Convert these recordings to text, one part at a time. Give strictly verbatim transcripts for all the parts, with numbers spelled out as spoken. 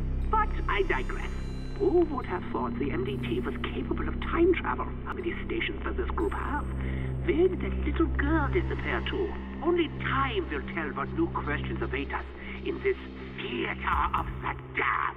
But I digress. Who would have thought the M D T was capable of time travel? How many stations does this group have? Where did that little girl disappear to? Only time will tell what new questions await us in this theater of the damned.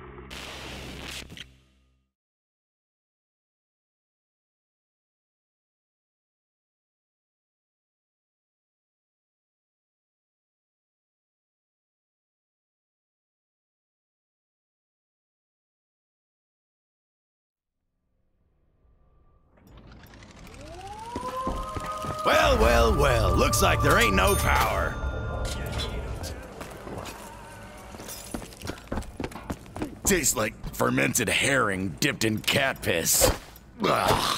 Well, well, well. Looks like there ain't no power. Tastes like fermented herring dipped in cat piss. Ugh.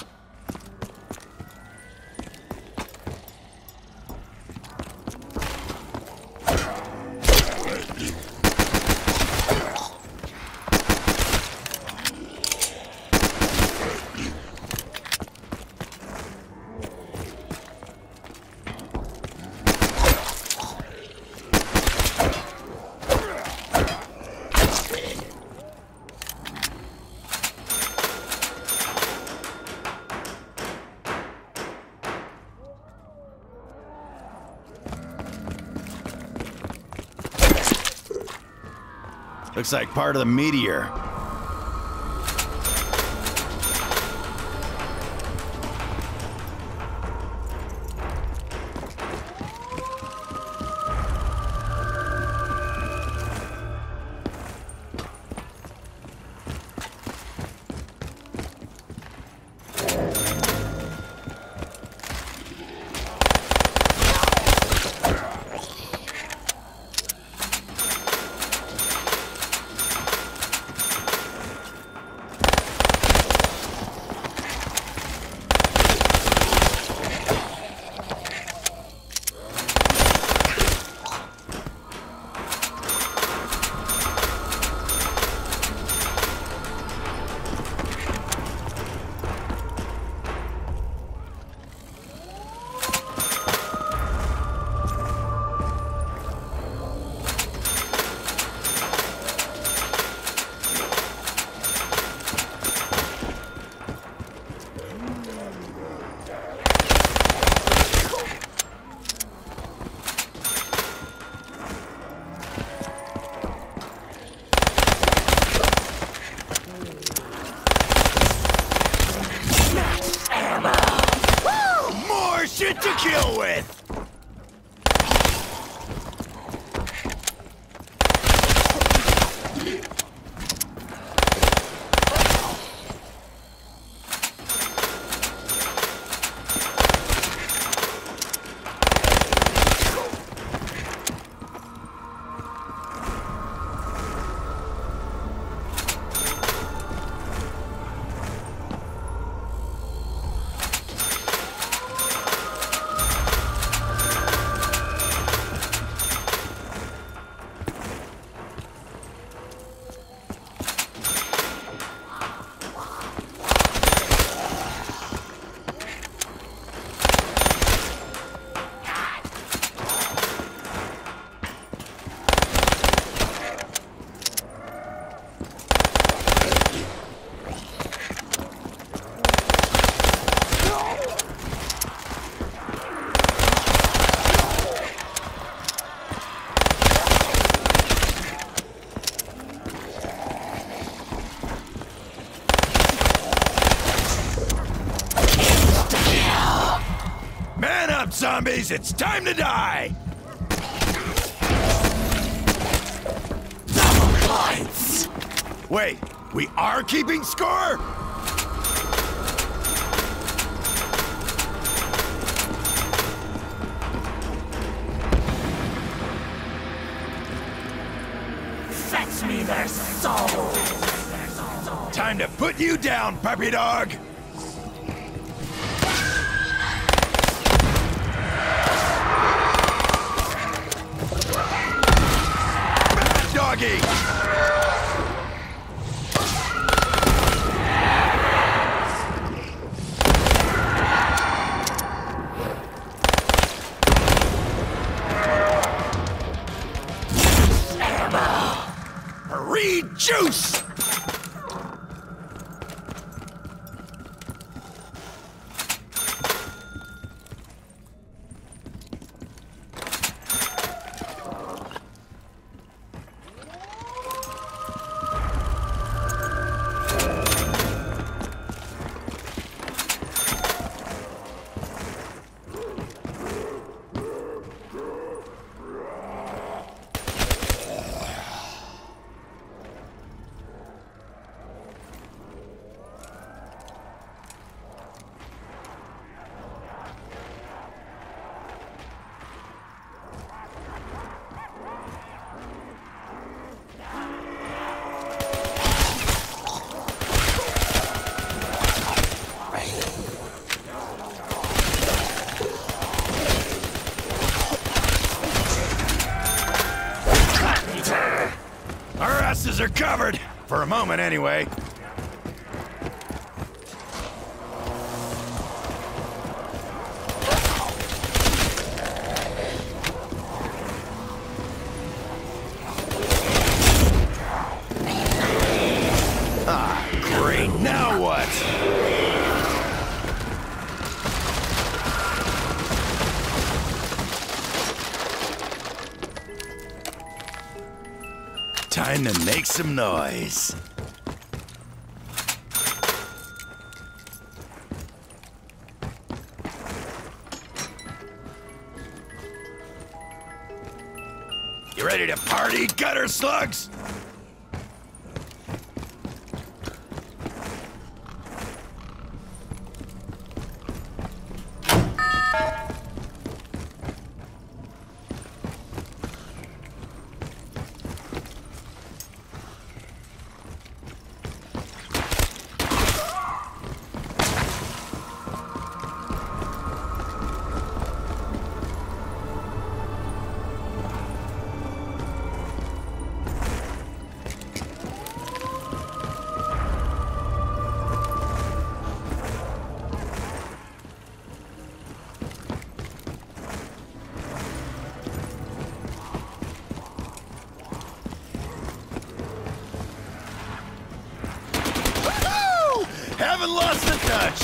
Looks like part of the meteor. Shit to kill with! Zombies, it's time to die! Double points! Wait, we are keeping score? Fetch me their souls! Time to put you down, puppy dog! Doggy! Rejoice! juice! Are covered, for a moment anyway. Ah, great, now what? Time to make some noise. You ready to party, gutter slugs? Haven't lost the touch!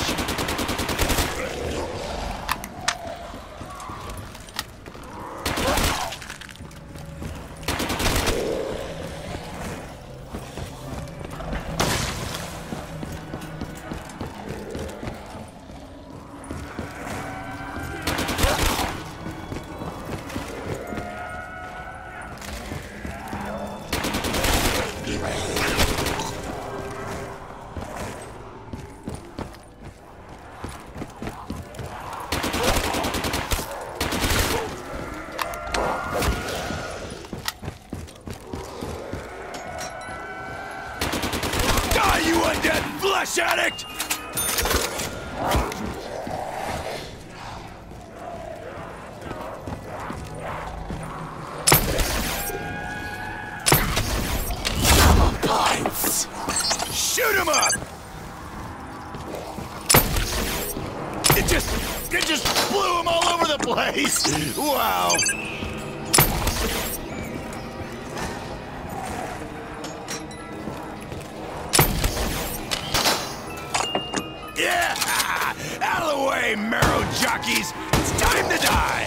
You undead flesh addict! Double points! Shoot him up! It just... it just blew him all over the place! Wow! Yeah! Out of the way, marrow jockeys! It's time to die!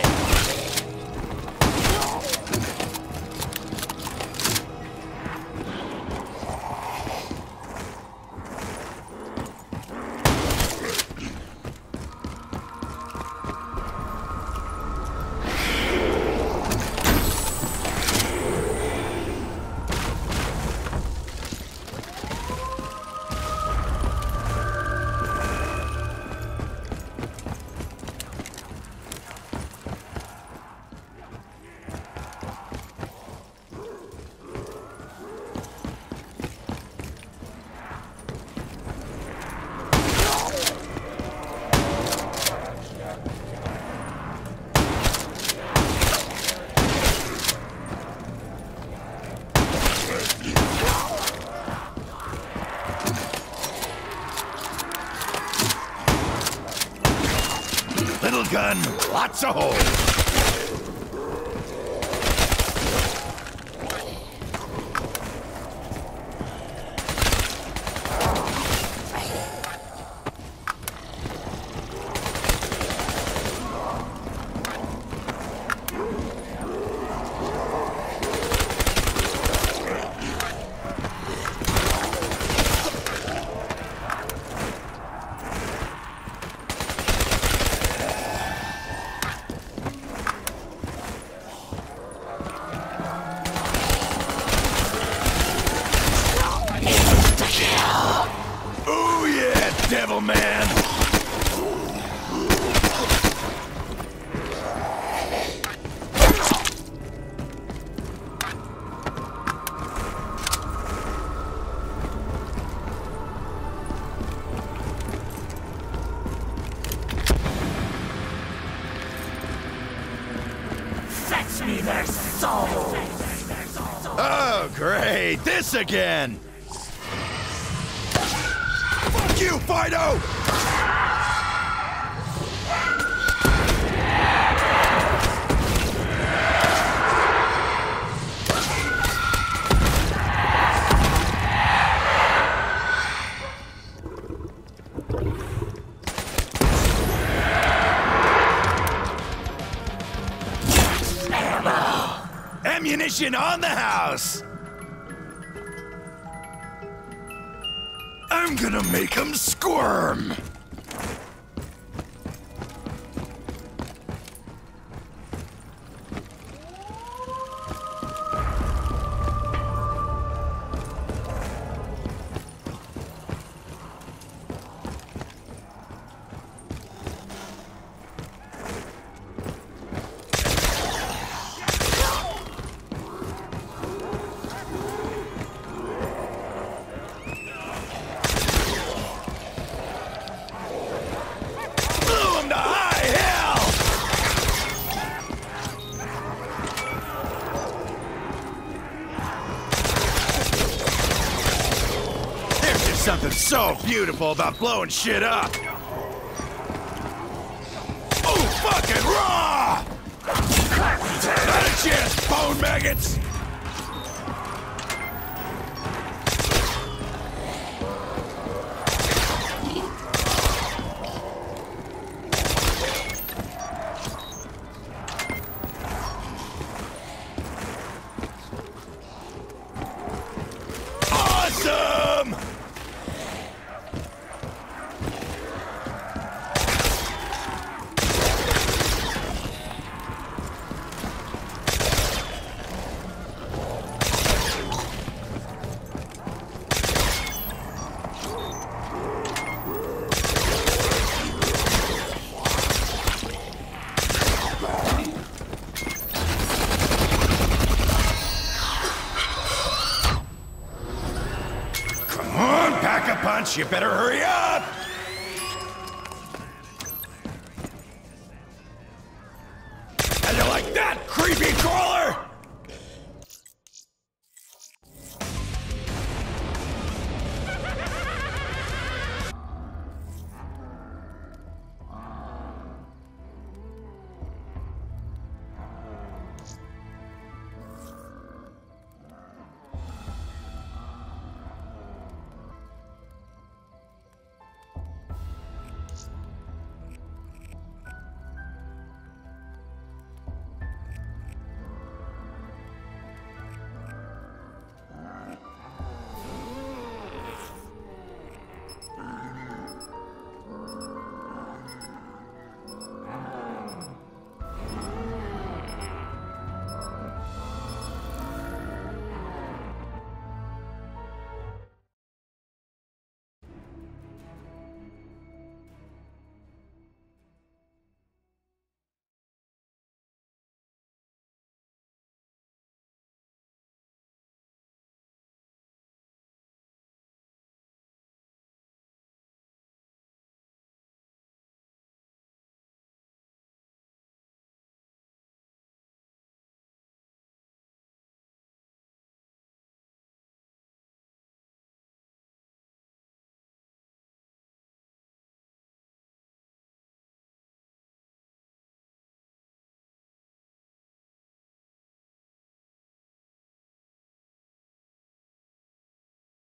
Little gun, lots of holes. man! Fetch me their souls! Oh, great! This again! Fuck you, Fido! Ammunition on the house! I'm gonna make him squirm! Something so beautiful about blowing shit up. Oh, fucking raw! Not a chance, bone maggots! Awesome! Pack a punch, you better hurry up! How you like that, creepy crawler?